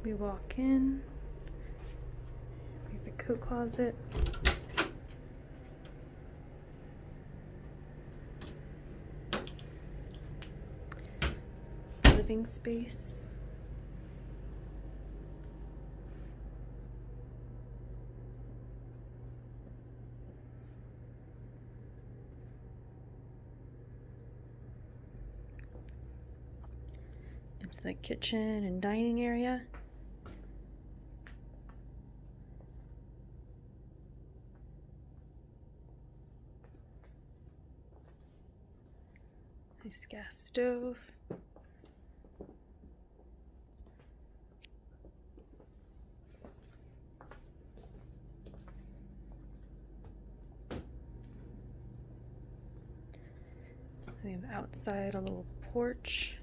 We walk in. We have a coat closet. Living space. Into the kitchen and dining area. Nice gas stove. We have outside a little porch.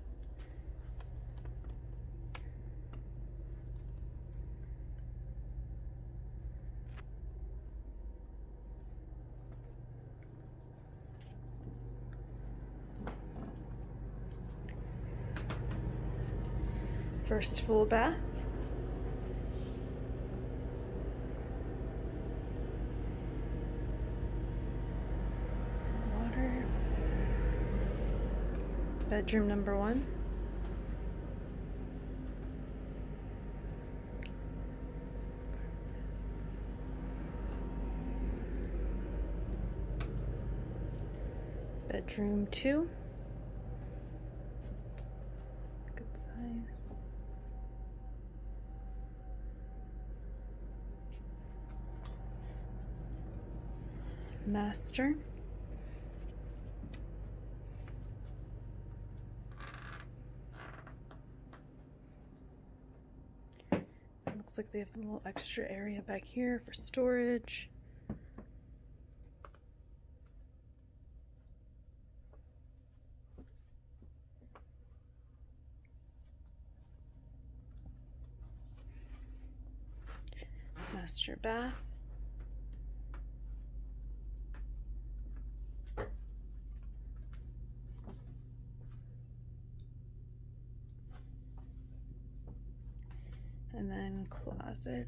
First full bath. Water. Bedroom number 1. Bedroom 2. Good size. Master. Looks like they have a little extra area back here for storage. Master bath. And then closet.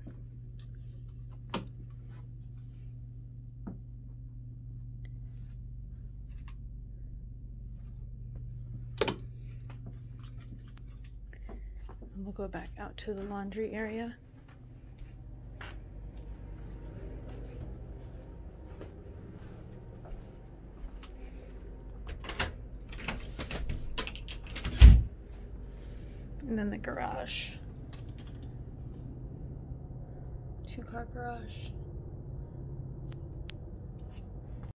And we'll go back out to the laundry area. And then the garage. 2-car garage.